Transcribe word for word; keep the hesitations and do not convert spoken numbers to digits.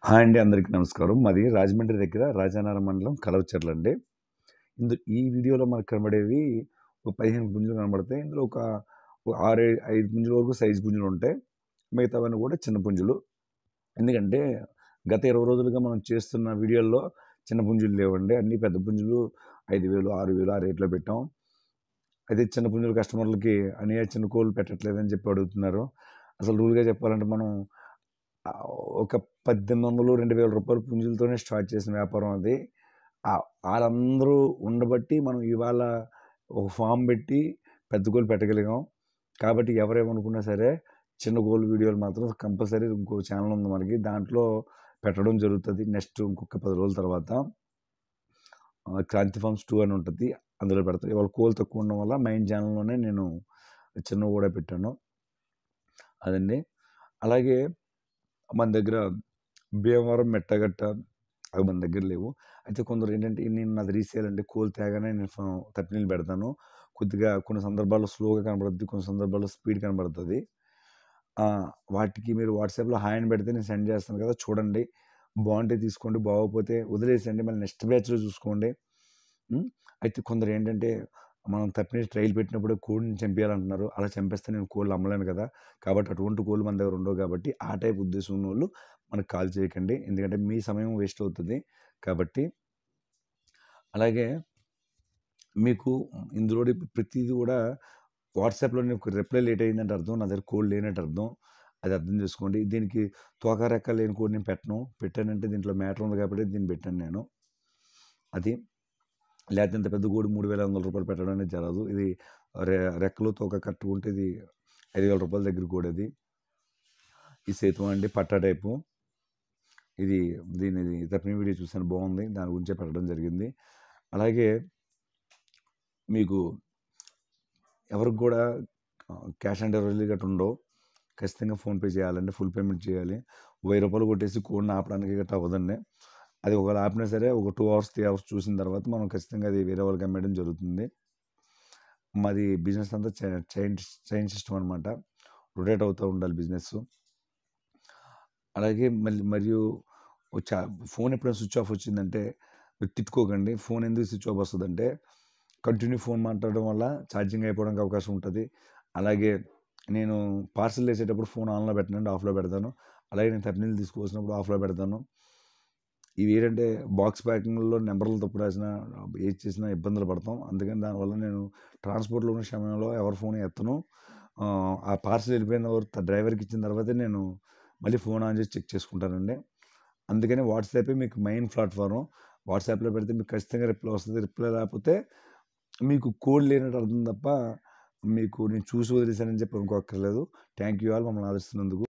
Hi అండి. అందరికీ నమస్కారం. మాది రాజమండ్రి దగ్గర రాజానగరం మండలం కలవచర్ల అండి. ఇందు ఈ వీడియోలో మనకు కనబడేవి ఒక పదిహేను పుంజులు కనబడతాయి. ఇందులో ఒక ఒక ఆరు, ఐదు పుంజుల వరకు సైజు పుంజులు ఉంటాయి. మిగతావన్నీ కూడా చిన్న పుంజులు. ఎందుకంటే గత ఇరవై రోజులుగా మనం చేస్తున్న వీడియోల్లో చిన్న పుంజులు లేవండి. అన్నీ పెద్ద పుంజులు ఐదు వేలు, ఆరు వేలు ఆ రేట్లో పెట్టాం. అయితే చిన్న పుంజులు కస్టమర్లకి అన్నయ్య చిన్న కోళ్ళు పెట్టట్లేదని చెప్పి అడుగుతున్నారు. అసలు రూల్‌గా చెప్పాలంటే మనం ఆహ్, ఒక పద్దెనిమిది వందలు, రెండు వేల రూపాయల పుంజులతోనే స్టార్ట్ చేసిన వ్యాపారం అది. ఆహ్, ఆళ్ళందరూ ఉండబట్టి మనం ఇవాళ ఒక ఫార్మ్ పెట్టి పెద్ద కోళ్ళు పెట్టగలిగాం. కాబట్టి ఎవరేమనుకున్నా సరే చిన్న కోళ్ళు వీడియోలు మాత్రం కంపల్సరీ ఇంకో ఛానల్ ఉంది మనకి. దాంట్లో పెట్టడం జరుగుతది. నెక్స్ట్ ఇంకొక పది రోజుల తర్వాత ఆహ్, క్రాంతి ఫార్మ్స్ టూ అని ఉంటది. అందులో పెడతా. ఇవాళ కోళ్ళు తక్కువ ఉండడం వల్ల మెయిన్ ఛానల్‌లోనే నేను చిన్నవి కూడా పెట్టాను. అదండి. అలాగే మన దగ్గర భీమవరం, మెట్టగట్ట అవి మన దగ్గర లేవు. అయితే కొందరు ఏంటంటే నేను నాది రీసేల్ అండి. కోళ్ళు తేగానే నేను ఫ తప్పినీళ్ళు పెడతాను. కొద్దిగా కొన్ని సందర్భాల్లో స్లోగా కనబడుద్ది. కొన్ని సందర్భాల్లో స్పీడ్ కనబడుతది. ఆ! వాటికి మీరు వాట్సాప్‌లో హాయ్ అని పెడితే నేను సెండ్ చేస్తాను కదా! చూడండి. బావుంటే తీసుకోండి. బాగోకపోతే వదిలేసేయండి. మళ్ళీ నెక్స్ట్ బ్యాచ్‌లో చూసుకోండి. హ్మ్. అయితే కొందరు ఏంటంటే మనం తప్పినీళ్ళు ట్రైల్ పెట్టినప్పుడు కోడిని చంపేయాలంటున్నారు. అలా చంపేస్తే నేను కోళ్ళు అమ్మలేను కదా! కాబట్టి అటువంటి కోళ్ళు మన దగ్గర ఉండవు కాబట్టి ఆ టైప్ ఉద్దేశం ఉన్నోళ్ళు మనకు కాల్ చేయకండి. ఎందుకంటే మీ సమయం వేస్ట్ అవుతది. కాబట్టి అలాగే మీకు ఇందులోని ప్రతీది కూడా వాట్సాప్‌లో నీకు రిప్లై లేట్ అయిందంటే అర్థం నా దగ్గర కోడ్ లేనట్టు అర్థం. అది అర్థం చేసుకోండి. దీనికి తోక, రెక్క లేని కోడ్ నేను పెట్టను. పెట్టానంటే దీంట్లో మ్యాటర్ ఉంది కాబట్టి దీన్ని పెట్టాను నేను. అది. లేతే ఇంత పెద్ద కోడి మూడు వేల ఐదు వందల రూపాయలు పెట్టడం అనేది జరగదు. ఇది రె రెక్కలు, తోక కట్టుకుంటే ఇది ఐదు వేల రూపాయల దగ్గర కోడది. ఈ సేతువా అండి పట్టా టైపు. ఇది దీనిది తప్పిన వీడియో చూసాను బావుంది. దాని గురించే పెట్టడం జరిగింది. అలాగే మీకు ఎవరికి కూడా ఆహ్, క్యాష్ ఆన్ డెలివరీ గట్రా ఉండవు. ఖచ్చితంగా ఫోన్‌పే చేయాలండి. ఫుల్ పేమెంట్ చేయాలి. రూ. వెయ్యి కొట్టేసి కోడ్‌ని ఆపడానికి గట్రా అవ్వదండి. అది ఒకవేళ ఆపినా సరే ఒక రెండు అవర్స్, మూడు అవర్స్ చూసిన తర్వాత మనం ఖచ్చితంగా అది వేరే వాళ్ళకి అమ్మేయడం జరుగుతుంది. మాది బిజినెస్ అంతా చై చైన్ చైన్ సిస్టమ్ అనమాట. రొటేట్ అవుతూ ఉండాలి బిజినెస్సు. అలాగే మళ్ళీ మరియు చ ఫోన్ ఎప్పుడైనా స్విచ్ ఆఫ్ వచ్చిందంటే మీరు తిట్టుకోకండి. ఫోన్ ఎందుకు స్విచ్ ఆఫ్ వస్తదంటే కంటిన్యూ ఫోన్ మాట్లాడడం వల్ల ఛార్జింగ్ అయిపోవడానికి అవకాశం ఉంటది. అలాగే నేను పార్సెల్ చేసేటప్పుడు ఫోన్ ఆన్‌లో పెట్టనండి. ఆఫ్‌లో పెడతాను. అలాగే నేను తప్పినీళ్ళు తీసుకువచ్చినప్పుడు ఆఫ్‌లో పెడతాను. ఇవి ఏంటంటే బాక్స్ ప్యాకింగ్‌లో నంబర్లు తప్పు రాసినా, ఏది చేసినా ఇబ్బందులు పడతాం. అందుకని దానివల్ల నేను ట్రాన్స్‌పోర్ట్‌లో ఉన్న సమయంలో ఎవరి ఫోన్ ఎత్తను. ఆహ్, ఆ పార్సెల్ వెళ్ళిపోయిన తర్వాత డ్రైవర్‌కి ఇచ్చిన తర్వాతే నేను మళ్ళీ ఫోన్ ఆన్ చేసి చెక్ చేసుకుంటానండి. అందుకని వాట్సాపే మీకు మెయిన్ ప్లాట్‌ఫార్మ్. వాట్సాప్‌లో పెడితే మీకు ఖచ్చితంగా రిప్లై వస్తది. రిప్లై రాకపోతే మీకు కోడ్ లేనట్టు అర్థం తప్ప మీకు నేను చూసి వదిలేసానని చెప్పి అనుకోక్కర్లేదు. థాంక్ యూ ఆల్ మమ్మల్ని ఆదరిస్తున్నందుకు.